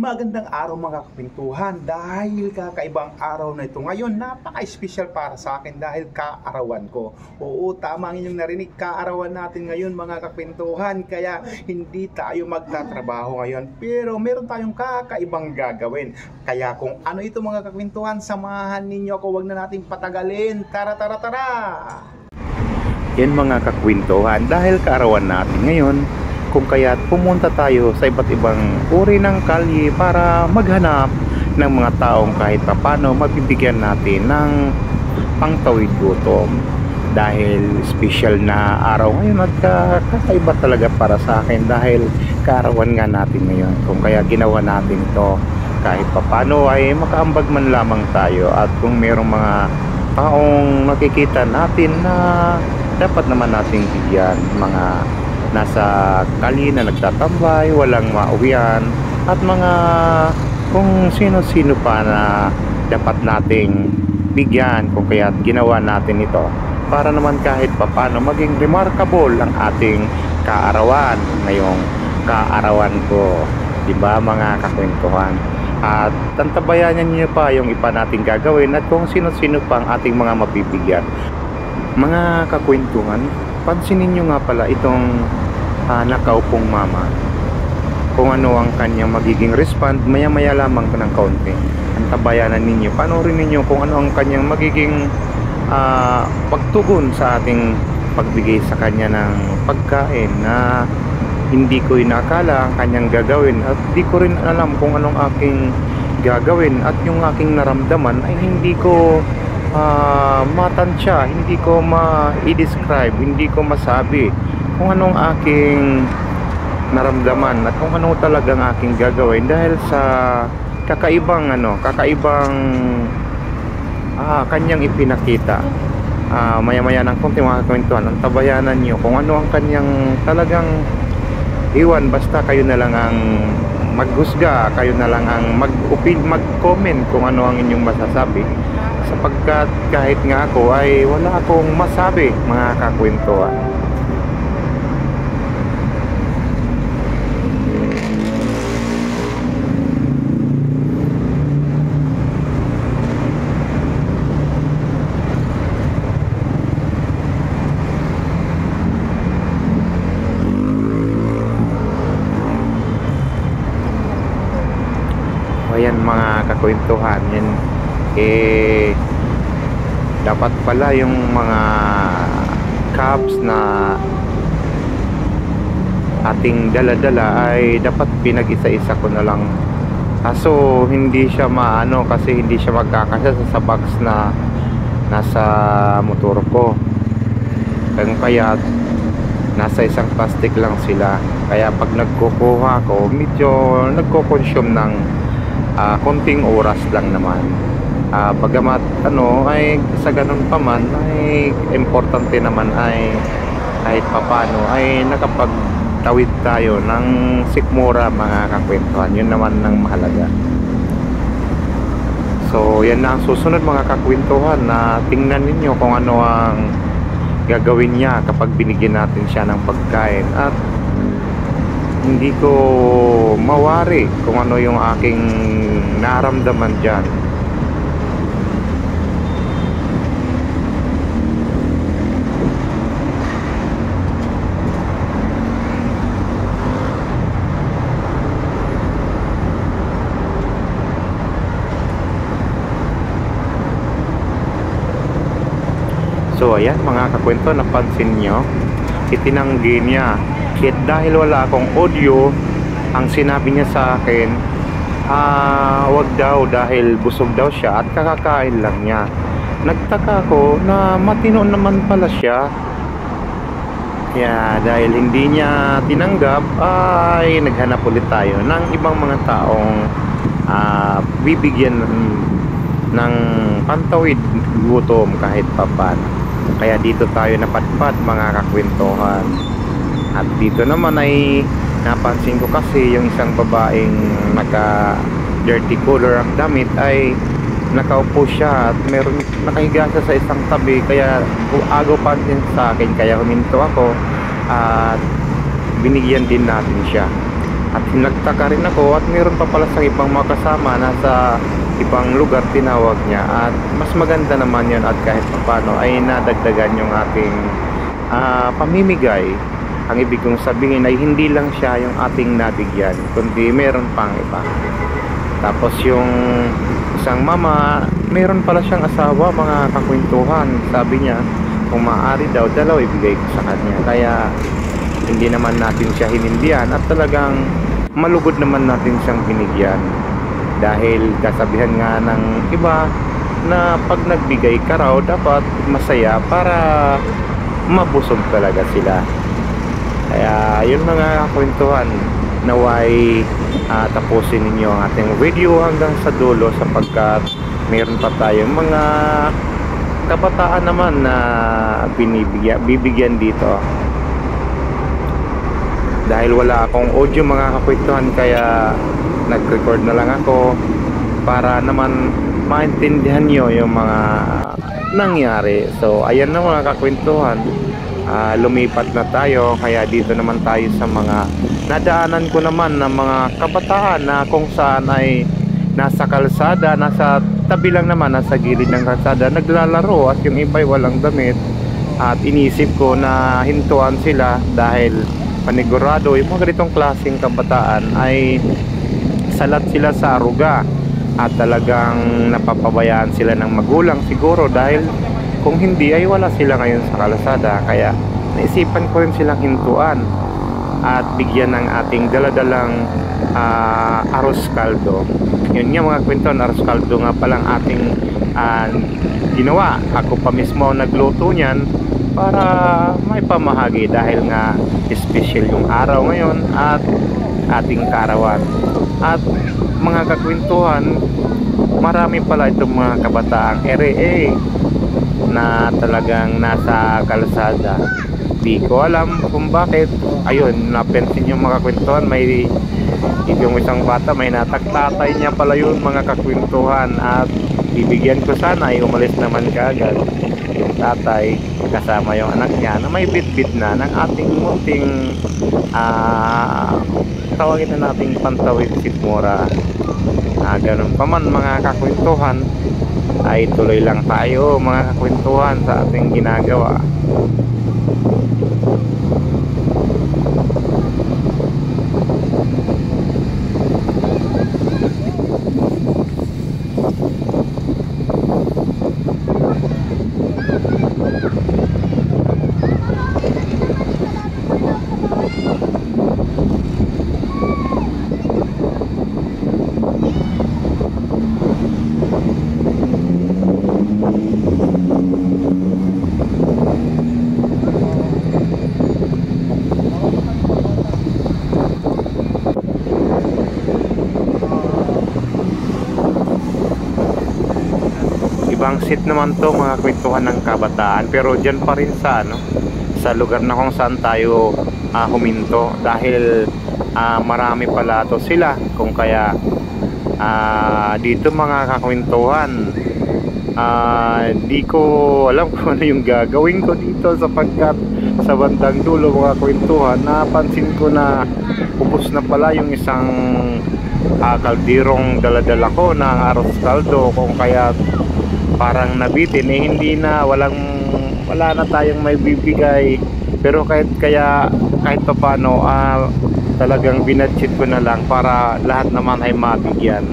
Magandang araw mga kapintuhan dahil kakaibang araw na ito. Ngayon, napaka-espesyal para sa akin dahil kaarawan ko. Oo, tama ang inyong narinig, kaarawan natin ngayon mga kapintuhan. Kaya hindi tayo magtatrabaho ngayon. Pero meron tayong kakaibang gagawin. Kaya kung ano ito mga kapintuhan, samahan ninyo ako, wag na natin patagalin. Tara, tara, tara! Yan mga kakwintuhan, dahil kaarawan natin ngayon, kung kaya't pumunta tayo sa iba't ibang uri ng kalye para maghanap ng mga taong kahit papano mabibigyan natin ng pangtawid gutom. Dahil special na araw ngayon at kakaiba talaga para sa akin dahil kaarawan nga natin ngayon. Kung kaya ginawa natin ito kahit papano ay makaambag man lamang tayo, at kung mayroong mga taong makikita natin na dapat naman nating bigyan, mga nasa kalye na nagtatambay, walang mauwian, at mga kung sino-sino pa na dapat nating bigyan. Kung kaya ginawa natin ito para naman kahit papano maging remarkable ang ating kaarawan ngayong kaarawan ko, diba mga kakwentuhan? At tantabayanan niyo pa yung iba nating gagawin at kung sino-sino pa ang ating mga mabibigyan. Mga kakwentuhan, pansinin nyo nga pala itong nakaupong mama, kung ano ang kanyang magiging respond maya maya lamang ng kaunti. Ang tabayanan ninyo, panoorin ninyo kung ano ang kanyang magiging pagtugon sa ating pagbigay sa kanya ng pagkain na hindi ko inakala ang kanyang gagawin, at di ko rin alam kung anong aking gagawin, at yung aking naramdaman ay hindi ko matansya, hindi ko ma-i-describe, hindi ko masabi kung anong aking naramdaman at kung ano talagang aking gagawin dahil sa kakaibang kanyang ipinakita. Maya-maya ng konti mga kakwentuhan, ang tabayanan nyo kung ano ang kanyang talagang iwan. Basta kayo na lang ang maghusga, kayo na lang ang mag-comment kung ano ang inyong masasabi, sapagkat kahit nga ako ay wala akong masabi mga kakwentuhan. Ayan mga kakwentuhan, yan dapat pala yung mga cups na ating dala-dala ay dapat pinag-isa-isa ko na lang. Kaso hindi siya maano kasi hindi siya magkakasya sa box na nasa motor ko. Kaya nasa isang plastic lang sila. Kaya pag nagkukuha ko, medyo nagko-consume ng konting oras lang naman. Bagamat ay sa ganun pa man ay importante naman ay kahit papano ay nakapagtawid tayo ng sikmura mga kakwentuhan. Yun naman ang mahalaga. So yan na ang susunod mga kakwentuhan, na tingnan ninyo kung ano ang gagawin niya kapag binigyan natin siya ng pagkain. At hindi ko mawari kung ano yung aking naramdaman dyan. So ayan mga kakwento, napansin nyo, itinanggi niya. Kahit dahil wala akong audio, ang sinabi niya sa akin, wag daw dahil busog daw siya at kakakain lang niya. Nagtaka ko na matino naman pala siya. Kaya dahil hindi niya tinanggap ay naghanap ulit tayo ng ibang mga taong bibigyan ng pantawid gutom kahit papan. Kaya dito tayo napadpad mga kakwentuhan. At dito naman ay napansin ko kasi yung isang babaeng naka dirty color ang damit ay nakaupo siya at meron nakahiga siya sa isang tabi, kaya agaw pa din sa akin, kaya huminto ako at binigyan din natin siya. At nagtaka rin ako at meron pa pala sa ibang mga kasama na sa ibang lugar tinawag niya, at mas maganda naman yun at kahit paano ay nadagdagan yung ating pamimigay. Ang ibig kong sabihin ay hindi lang siya yung ating nabigyan, kundi meron pang iba. Tapos yung isang mama, meron pala siyang asawa, mga kakwentuhan. Sabi niya kung maaari daw, dalaw ibigay ko sa kanya. Kaya hindi naman natin siya hinindihan at talagang malugod naman natin siyang binigyan. Dahil kasabihan nga ng iba na pag nagbigay ka raw, dapat masaya para mabusog talaga sila. Kaya yun mga kwentuhan, naway tapusin ninyo ang ating video hanggang sa dulo, sapagkat mayroon pa tayong mga kabataan naman na bibigyan dito. Dahil wala akong audio mga kakwentuhan, kaya nag-record na lang ako para naman maintindihan nyo yung mga nangyari. So ayan na mga kakwentuhan, lumipat na tayo, kaya dito naman tayo sa mga nadaanan ko naman ng mga kabataan na kung saan ay nasa kalsada, nasa tabi lang naman, nasa gilid ng kalsada naglalaro, at yung iba'y walang damit. At inisip ko na hintuan sila dahil panigurado yung mga ganitong klaseng kabataan ay salat sila sa aruga at talagang napapabayaan sila ng magulang siguro, dahil kung hindi ay wala sila ngayon sa kalsada. Kaya naisipan ko rin silang hintuan at bigyan ng ating daladalang arroz caldo. Yun nga mga kwentuhan, arroz caldo nga palang ating ginawa. Ako pa mismo nagluto niyan para may pamahagi, dahil nga special yung araw ngayon at ating kaarawan. At mga kakwentuhan, marami pala itong mga kabataang RA na talagang nasa kalsada. Di ko alam kung bakit. Ayun, napansin yung mga kakwentuhan, may yung isang bata, may nataktatay niya pala yun mga kakwentuhan. At bibigyan ko sana ay umalis naman kaagad yung tatay kasama yung anak niya na may bit-bit na ng ating munting tawagin na nating pantawid sikmura. Ganun pa man mga kakwentuhan, ay tuloy lang tayo mga kakwentuhan sa ating ginagawa. Ibang seat naman to mga kwentuhan ng kabataan, pero dyan pa rin sa sa lugar na kung saan tayo huminto, dahil marami pala to sila. Kung kaya dito mga kakwentuhan, di ko alam kung ano yung gagawin ko dito, sapagkat sa bandang dulo mga kwentuhan, napansin ko na ubos na pala yung isang kaldirong daladala ko ng arroz caldo. Kung kaya parang nabitin, hindi na, wala na tayong may bibigay. Pero kahit pa paano, talagang binadget ko na lang para lahat naman ay mabigyan.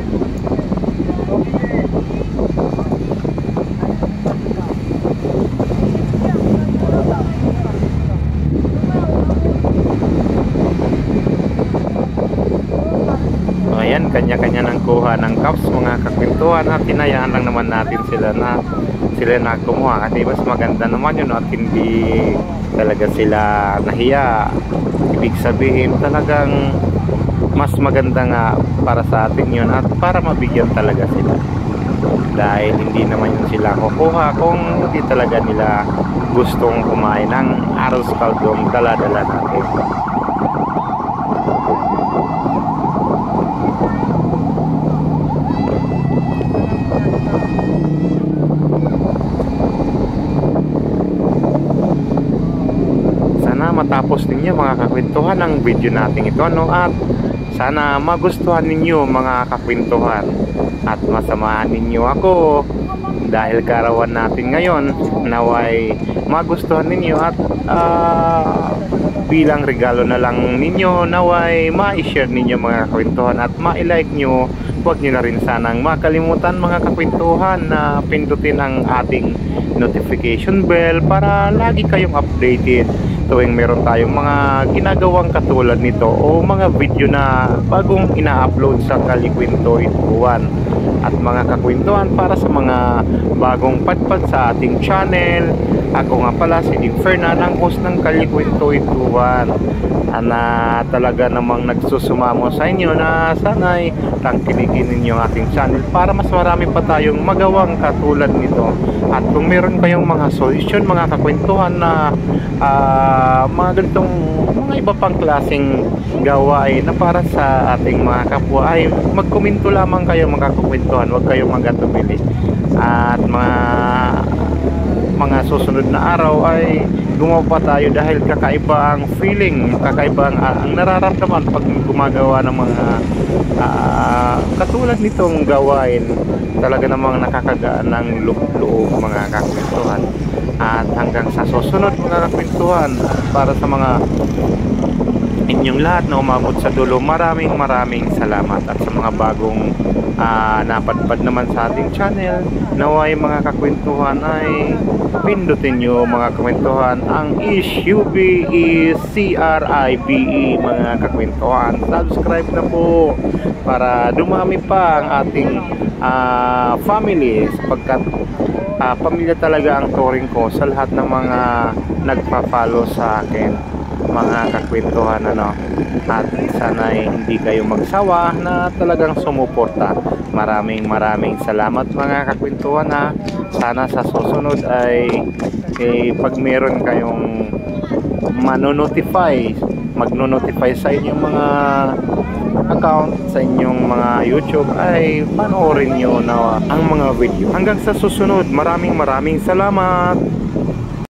Ayan, kanya-kanya ng kuha ng cups mga kakwentuhan, at tinayaan lang naman natin sila na kumuha, kasi mas maganda naman yun at hindi talaga sila nahiya. Ibig sabihin talagang mas maganda nga para sa atin yun, at para mabigyan talaga sila, dahil hindi naman yun sila kukuha kung hindi talaga nila gustong kumain ng arroz caldong dala-dala natin. matapos ninyo mga kakwentuhan ang video natin ito, ano, at sana magustuhan ninyo mga kakwentuhan at masamahan ninyo ako dahil kaarawan natin ngayon. Naway magustuhan ninyo at bilang regalo na lang ninyo, naway ma-share ninyo mga kakwentuhan at ma-like nyo. Huwag nyo na rin sanang makalimutan mga kakwentuhan na pindutin ang ating notification bell para lagi kayong updated tuwing meron tayong mga ginagawang katulad nito o mga video na bagong ina-upload sa Kalikwentohan. At mga kakwentuhan, para sa mga bagong padpad sa ating channel, ako nga pala si Ding Fernan, ang host ng Kalikwentohan, na talaga namang nagsusumamo sa inyo na sana'y tangkilikin ninyo ang ating channel para mas marami pa tayong magawang katulad nito. At kung meron kayong mga solution mga kakwentuhan na mga ganitong mga iba pang klaseng gawain na para sa ating mga kapwa, ay magkomento lamang kayo mga kakwentuhan, huwag kayong magatubili. At mga susunod na araw ay gumawa pa tayo dahil kakaiba ang feeling, kakaiba ang nararamdaman pag gumagawa ng mga katulad nitong gawain. Talaga namang nakakagaan ng loob mga kakwentuhan. At hanggang sa susunod mga kakwentuhan, para sa mga inyong lahat na umabot sa dulo, maraming salamat. At sa mga bagong napadpad naman sa ating channel, naway mga kakwentuhan ay pindutin nyo mga kakwentuhan ang SUBE mga kakwentuhan. Subscribe na po para dumami pa ang ating family, sapagkat pamilya talaga ang turing ko sa lahat ng mga nagpa-follow sa akin mga kakwentuhan, ano. At sana'y hindi kayo magsawa na talagang sumuporta. Maraming salamat mga kakwentuhan, ha. Sana sa susunod ay pag meron kayong magno-notify sa inyong mga account, sa inyong mga YouTube, ay panoorin nyo na ang mga video. Hanggang sa susunod, maraming salamat.